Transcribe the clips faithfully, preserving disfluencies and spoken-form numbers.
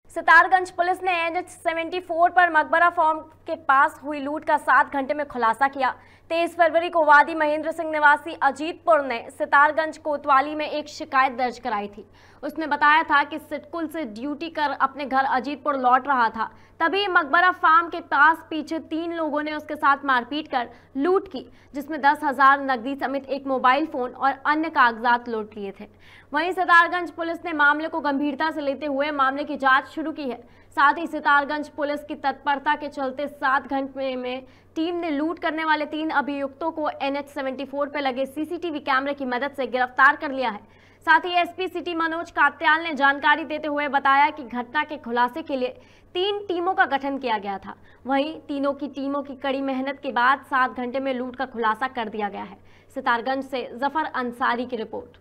Sitarganj police ने N H चौहत्तर पर मकबरा फार्म के पास हुई लूट का सात घंटे में खुलासा किया। तेईस फरवरी को वादी महेंद्र सिंह निवासी अजीतपुर ने सितारगंज कोतवाली में एक शिकायत दर्ज कराई थी। उसने बताया था कि सिटकुल से ड्यूटी कर अपने घर अजीतपुर लौट रहा था, तभी मकबरा फार्म के पास पीछे तीन लोगों ने उसके साथ मारपीट कर लूट की, जिसमें दस हजार नकदी समेत एक मोबाइल फोन और अन्य कागजात लूट लिए थे। वहीं सितारगंज पुलिस ने मामले को गंभीरता से लेते हुए मामले की जांच शुरू की है। साथ ही सितारगंज पुलिस की तत्परता के चलते सात घंटे में टीम ने लूट करने वाले तीन अभियुक्तों को एन एच चौहत्तर पर लगे सी सी टी वी कैमरे की मदद से गिरफ्तार कर लिया है। साथ ही S P city Manoj Katyal ने जानकारी देते हुए बताया कि घटना के खुलासे के लिए तीन टीमों का गठन किया गया था। वहीं तीनों की टीमों की कड़ी मेहनत के बाद सात घंटे में लूट का खुलासा कर दिया गया है। सितारगंज से जफर अंसारी की रिपोर्ट।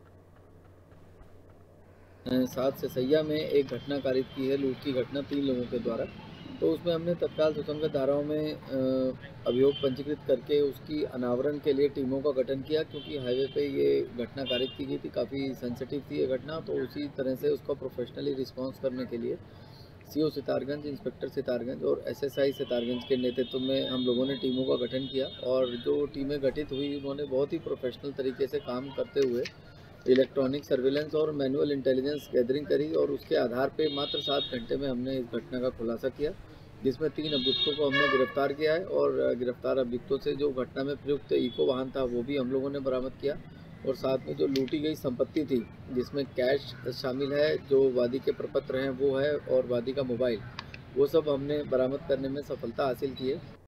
सात से सैया में एक घटना कारित की है, लूट की घटना तीन लोगों के द्वारा। तो उसमें हमने तत्काल सुसंगत धाराओं में अभियोग पंजीकृत करके उसकी अनावरण के लिए टीमों का गठन किया, क्योंकि हाईवे पे ये घटना कारित की गई थी, काफ़ी सेंसिटिव थी ये घटना। तो उसी तरह से उसका प्रोफेशनली रिस्पांस करने के लिए C O Sitarganj, inspector Sitarganj और एस एस आई सितारगंज के नेतृत्व में हम लोगों ने टीमों का गठन किया। और जो टीमें गठित हुई उन्होंने बहुत ही प्रोफेशनल तरीके से काम करते हुए इलेक्ट्रॉनिक सर्विलेंस और मैनुअल इंटेलिजेंस गैदरिंग करी, और उसके आधार पे मात्र सात घंटे में हमने इस घटना का खुलासा किया, जिसमें तीन अभियुक्तों को हमने गिरफ्तार किया है। और गिरफ्तार अभियुक्तों से जो घटना में प्रयुक्त इको वाहन था वो भी हम लोगों ने बरामद किया, और साथ में जो लूटी गई संपत्ति थी जिसमें कैश शामिल है, जो वादी के प्रपत्र हैं वो है, और वादी का मोबाइल, वो सब हमने बरामद करने में सफलता हासिल की है।